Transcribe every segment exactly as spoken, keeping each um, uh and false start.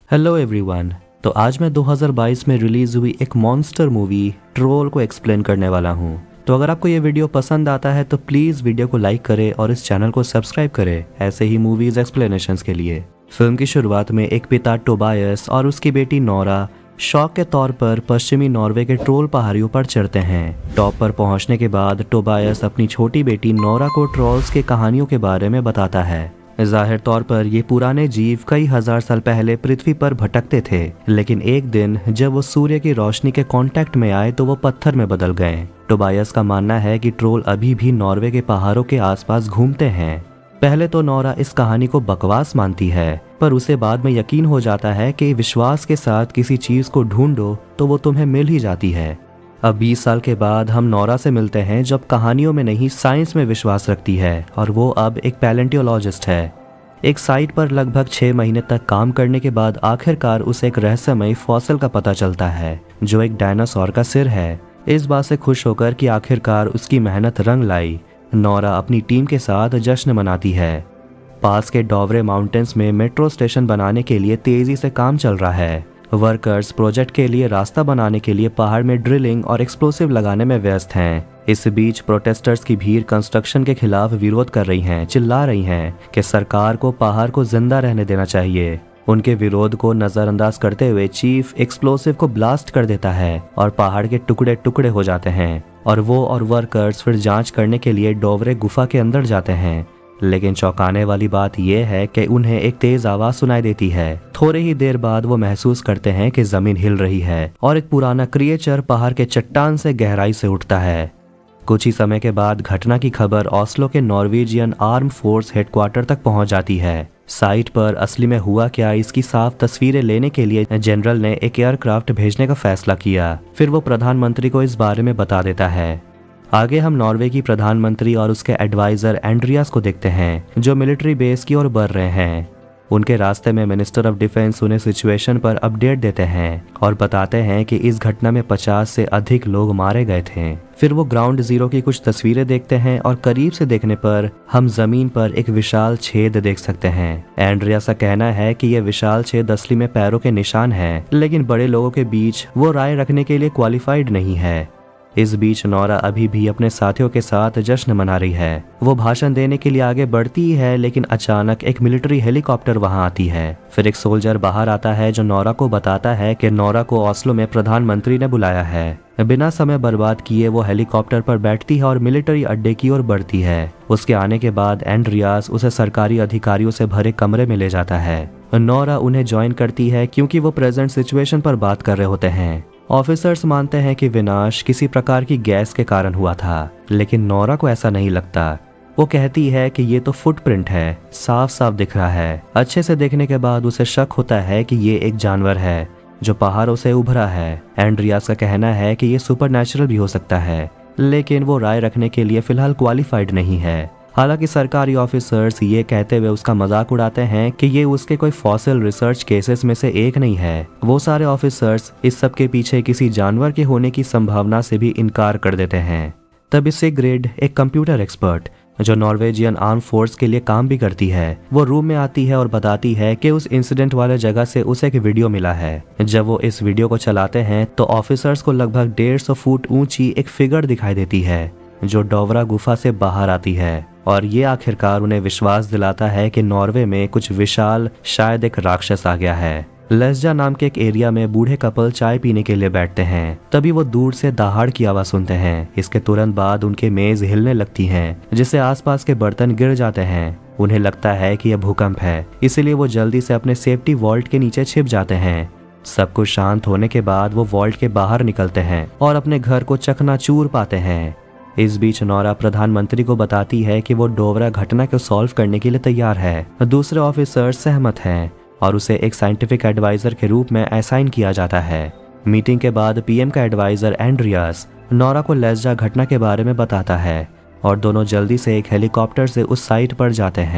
Hello everyone. तो आज मैं दो हज़ार बाईस में रिलीज हुई एक मॉन्स्टर मूवी ट्रोल को एक्सप्लेन करने वाला हूँ। तो अगर आपको ये वीडियो पसंद आता है तो प्लीज़ वीडियो को लाइक करें और इस चैनल को सब्सक्राइब करें ऐसे ही मूवीज़ एक्सप्लेनेशंस के लिए। फिल्म की शुरुआत में एक पिता टोबायस और उसकी बेटी नोरा शौक के तौर पर पश्चिमी नॉर्वे के ट्रोल पहाड़ियों पर चढ़ते हैं। टॉप पर पहुंचने के बाद टोबायस अपनी छोटी बेटी नोरा को ट्रोल्स के कहानियों के बारे में बताता है। जाहिर तौर पर ये पुराने जीव कई हजार साल पहले पृथ्वी पर भटकते थे, लेकिन एक दिन जब वो सूर्य की रोशनी के कांटेक्ट में आए तो वो पत्थर में बदल गए। टोबायस का मानना है कि ट्रोल अभी भी नॉर्वे के पहाड़ों के आसपास घूमते हैं। पहले तो नोरा इस कहानी को बकवास मानती है, पर उसे बाद में यकीन हो जाता है कि विश्वास के साथ किसी चीज को ढूंढो तो वो तुम्हें मिल ही जाती है। अब बीस साल के बाद हम नोरा से मिलते हैं, जब कहानियों में नहीं साइंस में विश्वास रखती है और वो अब एक पैलेंटियोलॉजिस्ट है। एक साइट पर लगभग छह महीने तक काम करने के बाद आखिरकार उसे एक रहस्यमयी फॉसिल का पता चलता है जो एक डायनासोर का सिर है। इस बात से खुश होकर कि आखिरकार उसकी मेहनत रंग लाई, नोरा अपनी टीम के साथ जश्न मनाती है। पास के डोवरे माउंटेन्स में मेट्रो स्टेशन बनाने के लिए तेजी से काम चल रहा है। वर्कर्स प्रोजेक्ट के लिए रास्ता बनाने के लिए पहाड़ में ड्रिलिंग और एक्सप्लोसिव लगाने में व्यस्त हैं। इस बीच प्रोटेस्टर्स की भीड़ कंस्ट्रक्शन के खिलाफ विरोध कर रही हैं, चिल्ला रही हैं कि सरकार को पहाड़ को जिंदा रहने देना चाहिए। उनके विरोध को नजरअंदाज करते हुए चीफ एक्सप्लोसिव को ब्लास्ट कर देता है और पहाड़ के टुकड़े टुकड़े हो जाते हैं और वो और वर्कर्स फिर जांच करने के लिए डोवरे गुफा के अंदर जाते हैं। लेकिन चौंकाने वाली बात यह है कि उन्हें एक तेज आवाज सुनाई देती है। थोड़ी ही देर बाद वो महसूस करते हैं कि जमीन हिल रही है और एक पुराना क्रिएचर पहाड़ के चट्टान से गहराई से उठता है। कुछ ही समय के बाद घटना की खबर ओस्लो के नॉर्वेजियन आर्म फोर्स हेडक्वार्टर तक पहुंच जाती है। साइट पर असली में हुआ क्या, इसकी साफ तस्वीरें लेने के लिए जनरल ने एक एयरक्राफ्ट भेजने का फैसला किया। फिर वो प्रधानमंत्री को इस बारे में बता देता है। आगे हम नॉर्वे की प्रधानमंत्री और उसके एडवाइजर एंड्रियास को देखते हैं, जो मिलिट्री बेस की ओर बढ़ रहे हैं। उनके रास्ते में मिनिस्टर ऑफ डिफेंस उन्हें सिचुएशन पर अपडेट देते हैं और बताते हैं कि इस घटना में पचास से अधिक लोग मारे गए थे। फिर वो ग्राउंड जीरो की कुछ तस्वीरें देखते हैं और करीब से देखने पर हम जमीन पर एक विशाल छेद देख सकते हैं। एंड्रियास का कहना है कि यह विशाल छेद असली में पैरों के निशान है, लेकिन बड़े लोगों के बीच वो राय रखने के लिए क्वालिफाइड नहीं है। इस बीच नोरा अभी भी अपने साथियों के साथ जश्न मना रही है। वो भाषण देने के लिए आगे बढ़ती है, लेकिन अचानक एक मिलिट्री हेलीकॉप्टर वहां आती है। फिर एक सोल्जर बाहर आता है जो नोरा को बताता है कि नोरा को ओस्लो में प्रधानमंत्री ने बुलाया है। बिना समय बर्बाद किए वो हेलीकॉप्टर पर बैठती है और मिलिट्री अड्डे की ओर बढ़ती है। उसके आने के बाद एंड्रियास उसे सरकारी अधिकारियों से भरे कमरे में ले जाता है। नोरा उन्हें ज्वाइन करती है क्योंकि वो प्रेजेंट सिचुएशन पर बात कर रहे होते हैं। ऑफिसर्स मानते हैं कि विनाश किसी प्रकार की गैस के कारण हुआ था, लेकिन नोरा को ऐसा नहीं लगता। वो कहती है कि ये तो फुटप्रिंट है, साफ साफ दिख रहा है। अच्छे से देखने के बाद उसे शक होता है कि ये एक जानवर है जो पहाड़ों से उभरा है। एंड्रियास का कहना है कि ये सुपरनैचुरल भी हो सकता है, लेकिन वो राय रखने के लिए फिलहाल क्वालिफाइड नहीं है। हालांकि सरकारी ऑफिसर्स ये कहते हुए उसका मजाक उड़ाते हैं कि ये उसके कोई फॉसिल रिसर्च केसेस में से एक नहीं है। वो सारे ऑफिसर्स इस सब के पीछे किसी जानवर के होने की संभावना से भी इनकार कर देते हैं। तब सिग्रिड, एक कंप्यूटर एक्सपर्ट जो नॉर्वेजियन आर्म फोर्स के लिए काम भी करती है, वो रूम में आती है और बताती है कि उस इंसिडेंट वाले जगह से उसे एक वीडियो मिला है। जब वो इस वीडियो को चलाते हैं तो ऑफिसर्स को लगभग डेढ़ सौ फुट ऊंची एक फिगर दिखाई देती है जो डोवरा गुफा से बाहर आती है, और ये आखिरकार उन्हें विश्वास दिलाता है कि नॉर्वे में कुछ विशाल, शायद एक राक्षस आ गया है। लेस्जा नाम के एक एरिया में बूढ़े कपल चाय पीने के लिए बैठते हैं। तभी वो दूर से दहाड़ की आवाज सुनते हैं। इसके तुरंत बाद उनके मेज हिलने लगती हैं, जिससे आसपास के बर्तन गिर जाते हैं। उन्हें लगता है कि यह भूकंप है, इसीलिए वो जल्दी से अपने सेफ्टी वॉल्ट के नीचे छिप जाते हैं। सब कुछ शांत होने के बाद वो वॉल्ट के बाहर निकलते हैं और अपने घर को चकनाचूर पाते हैं। इस बीच नोरा प्रधानमंत्री को बताती है कि वो डोवरा घटना को सॉल्व करने के लिए तैयार है। दूसरे ऑफिसर सहमत हैं और उसे एक साइंटिफिक एडवाइजर के रूप में असाइन किया जाता है। मीटिंग के बाद पीएम का एडवाइजर एंड्रियास नोरा को लेस्जा घटना के बारे में बताता है और दोनों जल्दी से एक हेलीकॉप्टर से उस साइट पर जाते हैं।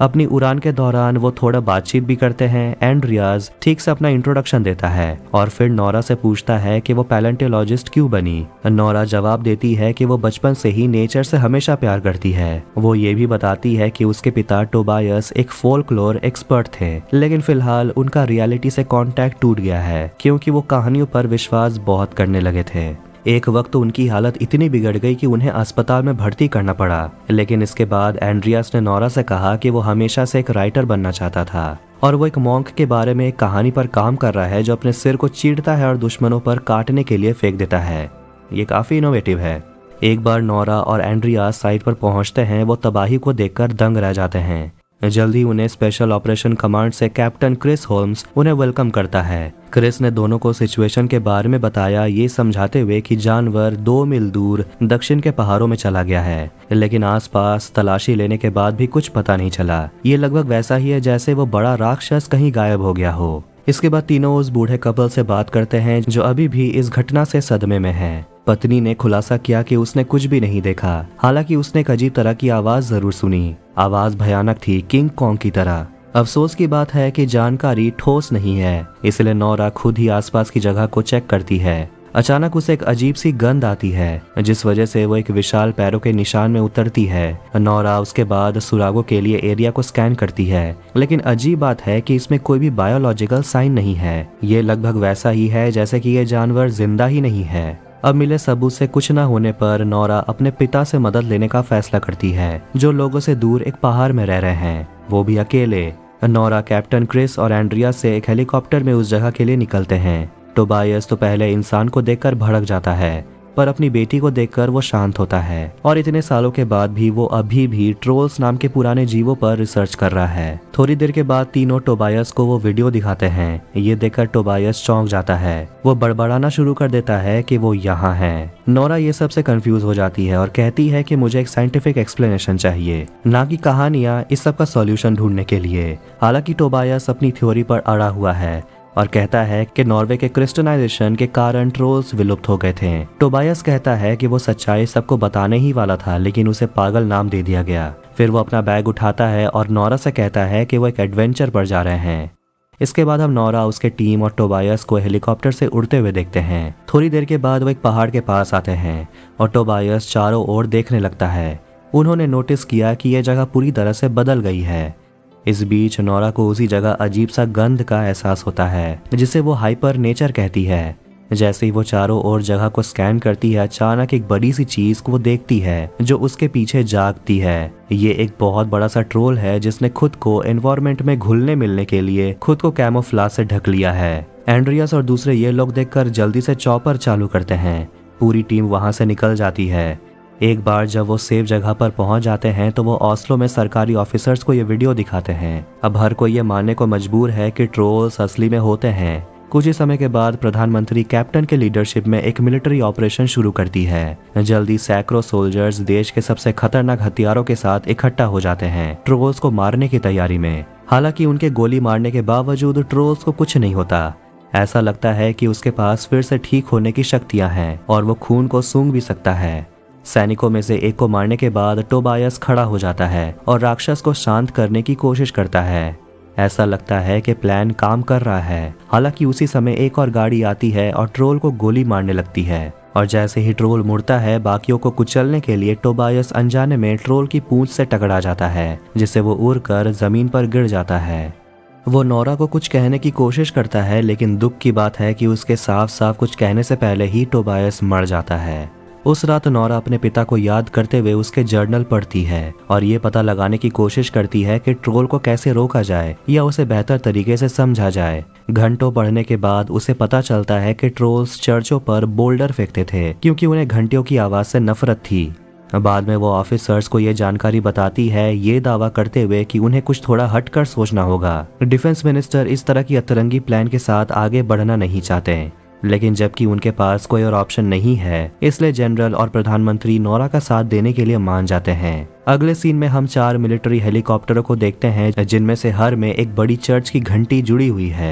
अपनी उड़ान के दौरान वो थोड़ा बातचीत भी करते हैं। एंड्रियाज ठीक से अपना इंट्रोडक्शन देता है और फिर नोरा से पूछता है कि वो पैलेंटोलॉजिस्ट क्यों बनी। नोरा जवाब देती है कि वो बचपन से ही नेचर से हमेशा प्यार करती है। वो ये भी बताती है कि उसके पिता टोबायस एक फोल्कलोर एक्सपर्ट थे, लेकिन फिलहाल उनका रियलिटी से कांटेक्ट टूट गया है क्योंकि वो कहानियों पर विश्वास बहुत करने लगे थे। एक वक्त तो उनकी हालत इतनी बिगड़ गई कि उन्हें अस्पताल में भर्ती करना पड़ा, लेकिन इसके बाद एंड्रियास ने नोरा से कहा कि वो हमेशा से एक राइटर बनना चाहता था और वो एक मॉन्क के बारे में एक कहानी पर काम कर रहा है जो अपने सिर को चीरता है और दुश्मनों पर काटने के लिए फेंक देता है। ये काफी इनोवेटिव है। एक बार नोरा और एंड्रियास साइट पर पहुंचते हैं। वो तबाही को देखकर दंग रह जाते हैं। जल्दी उन्हें स्पेशल ऑपरेशन कमांड से कैप्टन क्रिस होल्म्स उन्हें वेलकम करता है। क्रिस ने दोनों को सिचुएशन के बारे में बताया, ये समझाते हुए कि जानवर दो मील दूर दक्षिण के पहाड़ों में चला गया है, लेकिन आसपास तलाशी लेने के बाद भी कुछ पता नहीं चला। ये लगभग वैसा ही है जैसे वो बड़ा राक्षस कहीं गायब हो गया हो। इसके बाद तीनों उस बूढ़े कपल से बात करते हैं जो अभी भी इस घटना से सदमे में है। पत्नी ने खुलासा किया कि उसने कुछ भी नहीं देखा, हालांकि उसने एक अजीब तरह की आवाज जरूर सुनी। आवाज भयानक थी, किंग कॉन्ग की तरह। अफसोस की बात है कि जानकारी ठोस नहीं है, इसलिए नोरा खुद ही आसपास की जगह को चेक करती है। अचानक उसे एक अजीब सी गंध आती है, जिस वजह से वो एक विशाल पैरों के निशान में उतरती है। नोरा उसके बाद सुरागों के लिए एरिया को स्कैन करती है, लेकिन अजीब बात है कि इसमें कोई भी बायोलॉजिकल साइन नहीं है। ये लगभग वैसा ही है जैसे कि ये जानवर जिंदा ही नहीं है। अब मिले सबूत से कुछ न होने पर नोरा अपने पिता से मदद लेने का फैसला करती है, जो लोगों से दूर एक पहाड़ में रह रहे हैं, वो भी अकेले। नोरा कैप्टन क्रिस और एंड्रियास से एक हेलीकॉप्टर में उस जगह के लिए निकलते हैं। टोबायस तो पहले इंसान को देखकर भड़क जाता है, पर अपनी बेटी को देखकर वो शांत होता है और इतने सालों के बाद भी वो अभी भी ट्रोल्स नाम के पुराने जीवों पर रिसर्च कर रहा है। थोड़ी देर के बाद तीनों टोबायस को वो वीडियो दिखाते हैं। ये देखकर टोबायस चौंक जाता है। वो बड़बड़ाना शुरू कर देता है कि वो यहाँ है। नोरा ये सब से कंफ्यूज हो जाती है और कहती है कि मुझे एक साइंटिफिक एक्सप्लेनेशन चाहिए, ना कि कहानियां इस सब का सॉल्यूशन ढूंढने के लिए। हालांकि टोबायस अपनी थ्योरी पर अड़ा हुआ है और कहता है कि नॉर्वे के क्रिस्टियनाइजेशन के कारण ट्रोल्स विलुप्त हो गए थे। टोबायस कहता है कि वो सच्चाई सबको बताने ही वाला था, लेकिन उसे पागल नाम दे दिया गया। फिर वो अपना बैग उठाता है और नोरा से कहता है कि वो एक एडवेंचर पर जा रहे हैं। इसके बाद हम नोरा, उसके टीम और टोबायस को हेलीकॉप्टर से उड़ते हुए देखते हैं। थोड़ी देर के बाद वो एक पहाड़ के पास आते हैं और टोबायस चारों ओर देखने लगता है। उन्होंने नोटिस किया कि यह जगह पूरी तरह से बदल गई है। इस बीच नोरा को उसी जगह अजीब सा गंध का एहसास होता है, जिसे वो हाइपर नेचर कहती है। जैसे ही वो चारों ओर जगह को स्कैन करती है, अचानक एक बड़ी सी चीज को वो देखती है जो उसके पीछे जागती है। ये एक बहुत बड़ा सा ट्रोल है जिसने खुद को एनवायरनमेंट में घुलने मिलने के लिए खुद को कैमोफ्लेज से ढक लिया है। एंड्रियास और दूसरे ये लोग देखकर जल्दी से चॉपर चालू करते हैं। पूरी टीम वहां से निकल जाती है। एक बार जब वो सेफ जगह पर पहुंच जाते हैं तो वो ऑस्लो में सरकारी ऑफिसर्स को ये वीडियो दिखाते हैं। अब हर कोई ये मानने को मजबूर है कि ट्रोल्स असली में होते हैं। कुछ ही समय के बाद प्रधानमंत्री कैप्टन के लीडरशिप में एक मिलिट्री ऑपरेशन शुरू करती है। जल्दी सैकड़ों सोल्जर्स देश के सबसे खतरनाक हथियारों के साथ इकट्ठा हो जाते हैं ट्रोल्स को मारने की तैयारी में। हालांकि उनके गोली मारने के बावजूद ट्रोल्स को कुछ नहीं होता। ऐसा लगता है कि उसके पास फिर से ठीक होने की शक्तियां हैं और वो खून को सूंघ भी सकता है। सैनिकों में से एक को मारने के बाद टोबायस खड़ा हो जाता है और राक्षस को शांत करने की कोशिश करता है। ऐसा लगता है कि प्लान काम कर रहा है। हालांकि उसी समय एक और गाड़ी आती है और ट्रोल को गोली मारने लगती है और जैसे ही ट्रोल मुड़ता है बाकियों को कुचलने के लिए, टोबायस अनजाने में ट्रोल की पूंछ से टकरा जाता है, जिससे वो उड़कर जमीन पर गिर जाता है। वो नोरा को कुछ कहने की कोशिश करता है, लेकिन दुख की बात है कि उसके साफ साफ कुछ कहने से पहले ही टोबायस मर जाता है। उस रात नोरा अपने पिता को याद करते हुए उसके जर्नल पढ़ती है और ये पता लगाने की कोशिश करती है कि ट्रोल को कैसे रोका जाए या उसे बेहतर तरीके से समझा जाए। घंटों पढ़ने के बाद उसे पता चलता है कि ट्रोल्स चर्चों पर बोल्डर फेंकते थे क्योंकि उन्हें घंटियों की आवाज से नफरत थी। बाद में वो ऑफिसर्स को ये जानकारी बताती है, ये दावा करते हुए कि उन्हें कुछ थोड़ा हटकर सोचना होगा। डिफेंस मिनिस्टर इस तरह की अतरंगी प्लान के साथ आगे बढ़ना नहीं चाहते, लेकिन जबकि उनके पास कोई और ऑप्शन नहीं है, इसलिए जनरल और प्रधानमंत्री नोरा का साथ देने के लिए मान जाते हैं। अगले सीन में हम चार मिलिट्री हेलीकॉप्टरों को देखते हैं, जिनमें से हर में एक बड़ी चर्च की घंटी जुड़ी हुई है।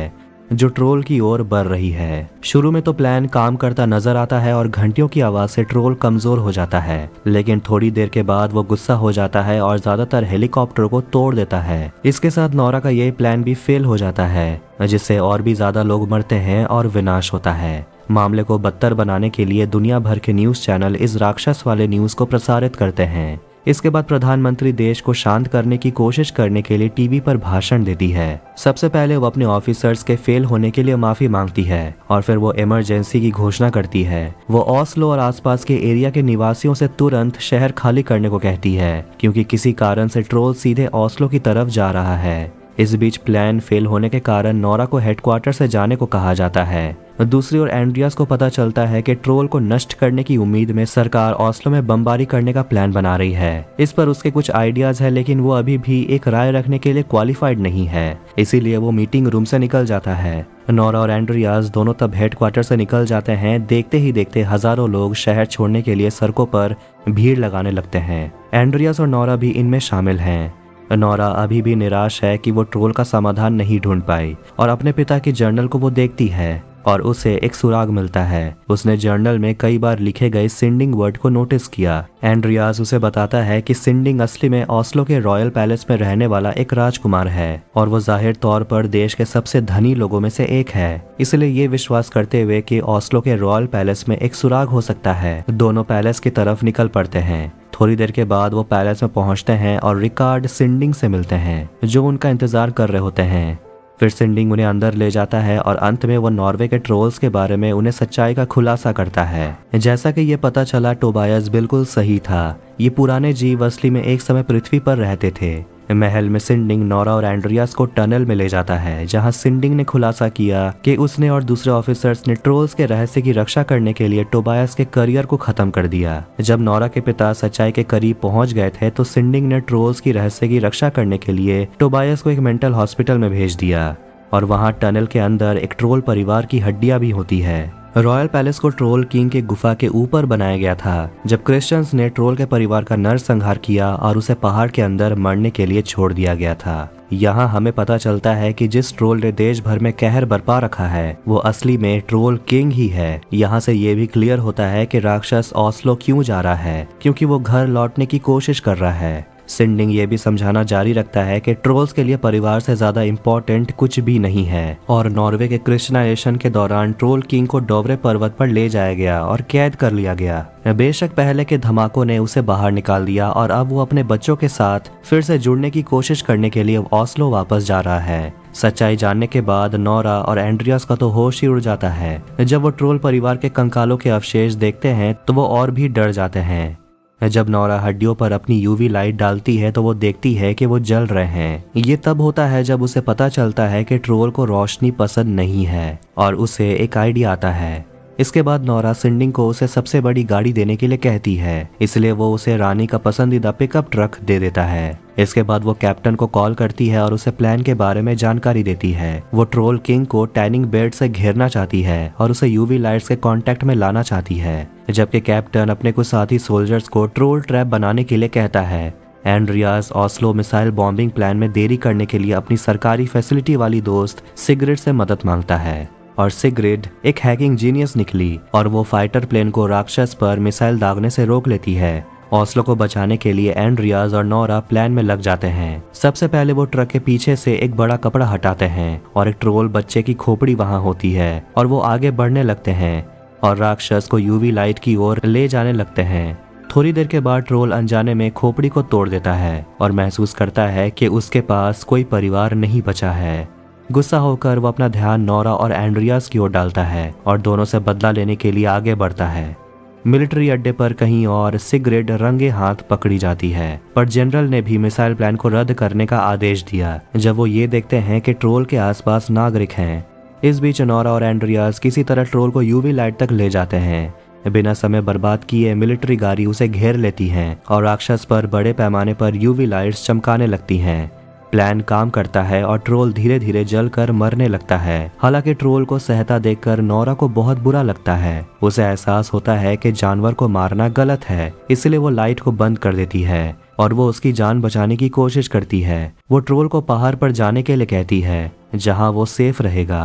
जो ट्रोल की ओर बढ़ रही है। शुरू में तो प्लान काम करता नजर आता है और घंटियों की आवाज से ट्रोल कमजोर हो जाता है, लेकिन थोड़ी देर के बाद वो गुस्सा हो जाता है और ज्यादातर हेलीकॉप्टर को तोड़ देता है। इसके साथ नोरा का यही प्लान भी फेल हो जाता है, जिससे और भी ज्यादा लोग मरते हैं और विनाश होता है। मामले को बदतर बनाने के लिए दुनिया भर के न्यूज चैनल इस राक्षस वाले न्यूज को प्रसारित करते हैं। इसके बाद प्रधानमंत्री देश को शांत करने की कोशिश करने के लिए टीवी पर भाषण देती है। सबसे पहले वो अपने ऑफिसर्स के फेल होने के लिए माफी मांगती है और फिर वो इमरजेंसी की घोषणा करती है। वो ऑस्लो और आसपास के एरिया के निवासियों से तुरंत शहर खाली करने को कहती है, क्योंकि किसी कारण से ट्रोल सीधे ऑस्लो की तरफ जा रहा है। इस बीच प्लान फेल होने के कारण नोरा को हेडक्वार्टर से जाने को कहा जाता है। दूसरी ओर एंड्रियास को पता चलता है कि ट्रोल को नष्ट करने की उम्मीद में सरकार ऑस्लो में बमबारी करने का प्लान बना रही है। इस पर उसके कुछ आइडियाज है, लेकिन वो अभी भी एक राय रखने के लिए क्वालिफाइड नहीं है, इसीलिए वो मीटिंग रूम से निकल जाता है। नोरा और एंड्रियास दोनों तब हेडक्वार्टर से निकल जाते हैं। देखते ही देखते हजारों लोग शहर छोड़ने के लिए सड़कों पर भीड़ लगाने लगते हैं। एंड्रियास और नोरा भी इनमें शामिल हैं। नोरा अभी भी निराश है कि वो ट्रोल का समाधान नहीं ढूंढ पाई और अपने पिता के जर्नल को वो देखती है और उसे एक सुराग मिलता है। उसने जर्नल में कई बार लिखे गए सिंडिंग वर्ड को नोटिस किया। एंड्रियास उसे बताता है कि सिंडिंग असली में ऑस्लो के रॉयल पैलेस में रहने वाला एक राजकुमार है और वो जाहिर तौर पर देश के सबसे धनी लोगों में से एक है। इसलिए ये विश्वास करते हुए कि ऑस्लो के रॉयल पैलेस में एक सुराग हो सकता है, दोनों पैलेस की तरफ निकल पड़ते हैं। थोड़ी देर के बाद वो पैलेस में पहुंचते हैं और रिकार्ड सिंडिंग से मिलते हैं, जो उनका इंतजार कर रहे होते हैं। फिर सिंडिंग उन्हें अंदर ले जाता है और अंत में वो नॉर्वे के ट्रोल्स के बारे में उन्हें सच्चाई का खुलासा करता है। जैसा कि ये पता चला, टोबायस बिल्कुल सही था। ये पुराने जीव असली में एक समय पृथ्वी पर रहते थे। महल में सिंडिंग नोरा और एंड्रियास को टनल में ले जाता है, जहां सिंडिंग ने खुलासा किया कि उसने और दूसरे ऑफिसर्स ने ट्रोल्स के रहस्य की रक्षा करने के लिए टोबायस के करियर को खत्म कर दिया। जब नोरा के पिता सच्चाई के करीब पहुंच गए थे तो सिंडिंग ने ट्रोल्स की रहस्य की रक्षा करने के लिए टोबायस को एक मेंटल हॉस्पिटल में भेज दिया और वहां टनल के अंदर एक ट्रोल परिवार की हड्डियां भी होती है। रॉयल पैलेस को ट्रोल किंग के गुफा के ऊपर बनाया गया था, जब क्रिश्चियंस ने ट्रोल के परिवार का नरसंहार किया और उसे पहाड़ के अंदर मरने के लिए छोड़ दिया गया था। यहाँ हमें पता चलता है कि जिस ट्रोल ने देश भर में कहर बरपा रखा है वो असली में ट्रोल किंग ही है। यहाँ से ये भी क्लियर होता है कि राक्षस ऑस्लो क्यों जा रहा है, क्योंकि वो घर लौटने की कोशिश कर रहा है। सिंडिंग ये भी समझाना जारी रखता है कि ट्रोल्स के लिए परिवार से ज्यादा इम्पोर्टेंट कुछ भी नहीं है और नॉर्वे के क्रिश्चियनाइजेशन के दौरान ट्रोल किंग को डोवरे पर्वत पर ले जाया गया और कैद कर लिया गया। बेशक पहले के धमाकों ने उसे बाहर निकाल दिया और अब वो अपने बच्चों के साथ फिर से जुड़ने की कोशिश करने के लिए ऑस्लो वापस जा रहा है। सच्चाई जानने के बाद नोरा और एंड्रियास का तो होश ही उड़ जाता है। जब वो ट्रोल परिवार के कंकालों के अवशेष देखते हैं तो वो और भी डर जाते हैं। जब नोरा हड्डियों पर अपनी यूवी लाइट डालती है तो वो देखती है कि वो जल रहे हैं। ये तब होता है जब उसे पता चलता है कि ट्रोल को रोशनी पसंद नहीं है और उसे एक आइडिया आता है। इसके बाद नोरा सिंडिंग को उसे सबसे बड़ी गाड़ी देने के लिए कहती है, इसलिए वो उसे रानी का पसंदीदा पिकअप ट्रक दे देता है। इसके बाद वो कैप्टन को कॉल करती है और उसे प्लान के बारे में जानकारी देती है। वो ट्रोल किंग को टैनिंग बेड से घेरना चाहती है और उसे यूवी लाइट्स के कांटेक्ट में लाना चाहती है, जबकि कैप्टन अपने कुछ साथी सोल्जर्स को ट्रोल ट्रैप बनाने के लिए कहता है। Andreas Oslo missile bombing plan में देरी करने के लिए अपनी सरकारी फैसिलिटी वाली दोस्त सिगरेट से मदद मांगता है और सिगरेट एक हैकिंग जीनियस निकली और वो फाइटर प्लेन को राक्षस पर मिसाइल दागने से रोक लेती है। ऑस्लो को बचाने के लिए एंड्रियास और नोरा प्लान में लग जाते हैं। सबसे पहले वो ट्रक के पीछे से एक बड़ा कपड़ा हटाते हैं और एक ट्रोल बच्चे की खोपड़ी वहां होती है और वो आगे बढ़ने लगते हैं और राक्षस को यूवी लाइट की ओर ले जाने लगते हैं। थोड़ी देर के बाद ट्रोल अनजाने में खोपड़ी को तोड़ देता है और महसूस करता है कि उसके पास कोई परिवार नहीं बचा है। गुस्सा होकर वो अपना ध्यान नोरा और एंड्रियास की ओर डालता है और दोनों से बदला लेने के लिए आगे बढ़ता है। मिलिट्री अड्डे पर कहीं और सिगरेट रंगे हाथ पकड़ी जाती है, पर जनरल ने भी मिसाइल प्लान को रद्द करने का आदेश दिया जब वो ये देखते हैं कि ट्रोल के आसपास नागरिक हैं। इस बीच नोरा और एंड्रियास किसी तरह ट्रोल को यूवी लाइट तक ले जाते हैं। बिना समय बर्बाद किए मिलिट्री गाड़ी उसे घेर लेती है और राक्षस पर बड़े पैमाने पर यूवी लाइट्स चमकाने लगती हैं। प्लान काम करता है और ट्रोल धीरे धीरे जलकर मरने लगता है। हालांकि ट्रोल को सहता देखकर नोरा को बहुत बुरा लगता है। उसे एहसास होता है कि जानवर को मारना गलत है, इसलिए वो लाइट को बंद कर देती है और वो उसकी जान बचाने की कोशिश करती है। वो ट्रोल को पहाड़ पर जाने के लिए कहती है, जहां वो सेफ रहेगा।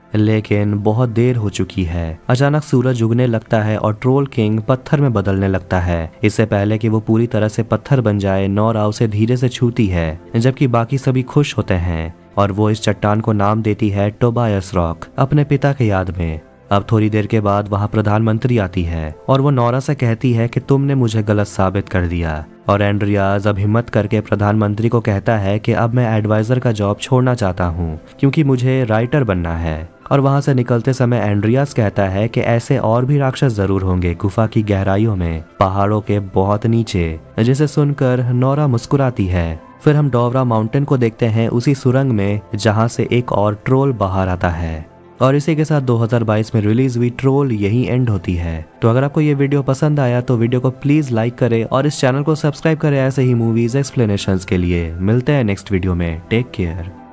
लेकिन बहुत देर हो चुकी है। अचानक सूरज उगने लगता है और ट्रोल किंग पत्थर में बदलने लगता है। इससे पहले कि वो पूरी तरह से पत्थर बन जाए, नोरा उसे धीरे से छूती है, जबकि बाकी सभी खुश होते हैं और वो इस चट्टान को नाम देती है टोबायस रॉक, अपने पिता के याद में। अब थोड़ी देर के बाद वहाँ प्रधानमंत्री आती है और वो नोरा से कहती है कि तुमने मुझे गलत साबित कर दिया। और एंड्रियाज अब हिम्मत करके प्रधानमंत्री को कहता है कि अब मैं एडवाइजर का जॉब छोड़ना चाहता हूँ क्योंकि मुझे राइटर बनना है। और वहाँ से निकलते समय एंड्रियास कहता है कि ऐसे और भी राक्षस जरूर होंगे गुफा की गहराइयों में, पहाड़ों के बहुत नीचे, जिसे सुनकर नोरा मुस्कुराती है। फिर हम डोवरा माउंटेन को देखते हैं, उसी सुरंग में जहाँ से एक और ट्रोल बाहर आता है। और इसी के साथ दो हज़ार बाईस में रिलीज हुई ट्रोल यही एंड होती है। तो अगर आपको ये वीडियो पसंद आया तो वीडियो को प्लीज लाइक करें और इस चैनल को सब्सक्राइब करें ऐसे ही मूवीज एक्सप्लेनेशंस के लिए। मिलते हैं नेक्स्ट वीडियो में। Take care.